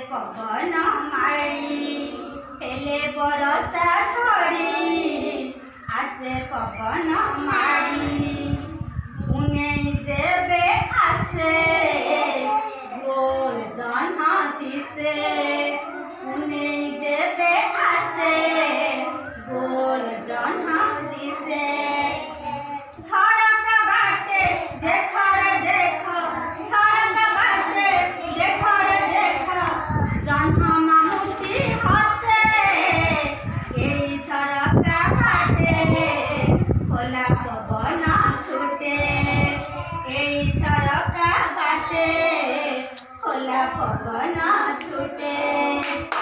पवन माड़ी हेले बरसा झड़ी आसे पवन माड़ी पुणे जेबे आसे गोल जन्हती से पुणे जेबे आसे गोल जन्हती से छड़क बाटे देख रे देख छड़क बाटे देख रे देख जन्ह मामुती हसे एई छड़क बाटे खोला पवन छूटे एई छड़क बाटे खोला पवन छूटे।